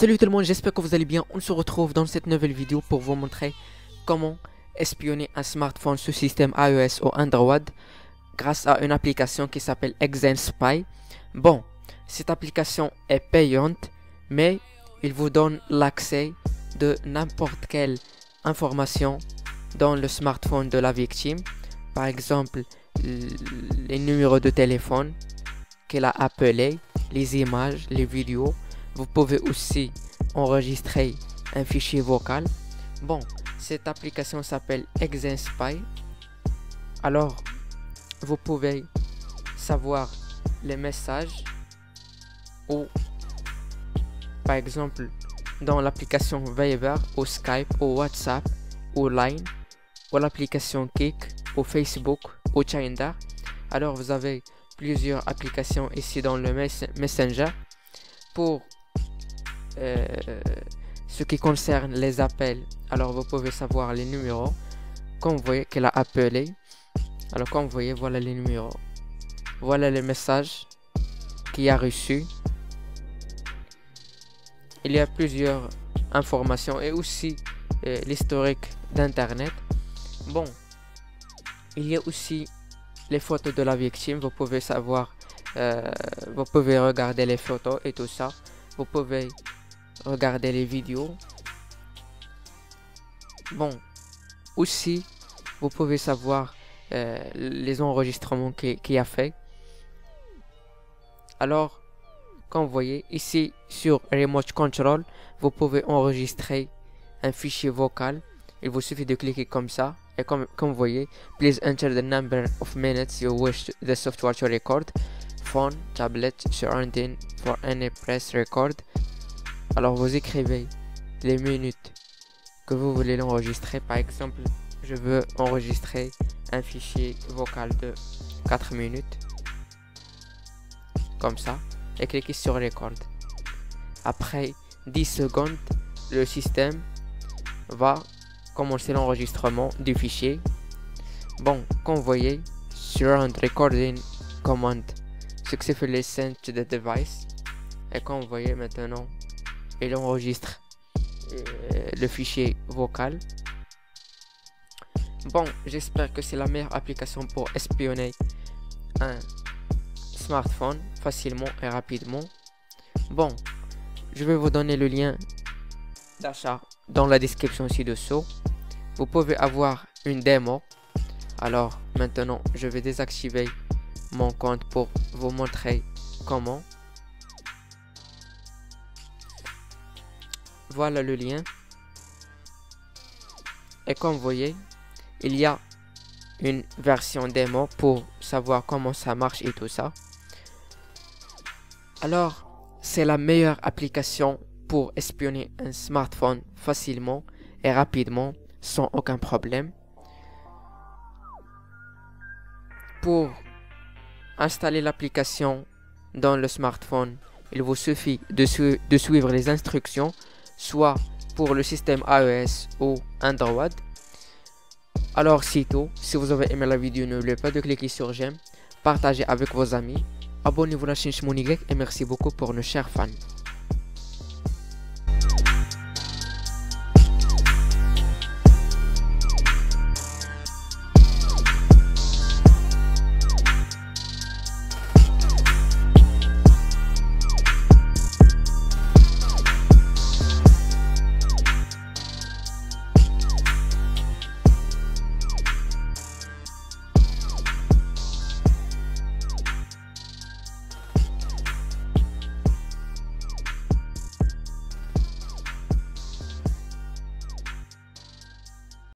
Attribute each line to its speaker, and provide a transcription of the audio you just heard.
Speaker 1: Salut tout le monde, j'espère que vous allez bien. On se retrouve dans cette nouvelle vidéo pour vous montrer comment espionner un smartphone sous système iOS ou Android grâce à une application qui s'appelle XenSpy. Bon, cette application est payante, mais il vous donne l'accès de n'importe quelle information dans le smartphone de la victime. Par exemple, les numéros de téléphone qu'elle a appelés, les images, les vidéos. Vous pouvez aussi enregistrer un fichier vocal. Bon, cette application s'appelle XenSpy. Alors, vous pouvez savoir les messages ou, par exemple, dans l'application Viber ou Skype ou WhatsApp ou Line ou l'application Kik ou Facebook ou Tinder. Alors, vous avez plusieurs applications ici dans le Messenger. Pour ce qui concerne les appels, alors vous pouvez savoir les numéros comme vous voyez qu'elle a appelé. Alors comme vous voyez, voilà les numéros, voilà les messages qu'il a reçus. Il y a plusieurs informations et aussi l'historique d'internet. Bon, il y a aussi les photos de la victime. Vous pouvez savoir, vous pouvez regarder les photos et tout ça. Vous pouvez regarder les vidéos. Bon, aussi vous pouvez savoir les enregistrements qu'il a fait. Alors, comme vous voyez ici sur Remote Control, vous pouvez enregistrer un fichier vocal. Il vous suffit de cliquer comme ça. Et comme vous voyez, please enter the number of minutes you wish the software to record. Phone, tablet, surrounding for any press record. Alors vous écrivez les minutes que vous voulez l'enregistrer. Par exemple, je veux enregistrer un fichier vocal de 4 minutes. Comme ça. Et cliquez sur record. Après 10 secondes, le système va commencer l'enregistrement du fichier. Bon, comme vous voyez, surround recording command successfully sent to the device. Et comme vous voyez maintenant, il enregistre le fichier vocal. Bon, j'espère que c'est la meilleure application pour espionner un smartphone facilement et rapidement. Bon, je vais vous donner le lien d'achat dans la description ci-dessous. Vous pouvez avoir une démo. Alors maintenant, je vais désactiver mon compte pour vous montrer comment. Voilà le lien. Et comme vous voyez, il y a une version démo pour savoir comment ça marche et tout ça. Alors, c'est la meilleure application pour espionner un smartphone facilement et rapidement sans aucun problème. Pour installer l'application dans le smartphone, il vous suffit de suivre les instructions, soit pour le système iOS ou Android. Alors c'est tout. Si vous avez aimé la vidéo, n'oubliez pas de cliquer sur j'aime, partagez avec vos amis, abonnez-vous à la chaîne Shmouni Grec et merci beaucoup pour nos chers fans.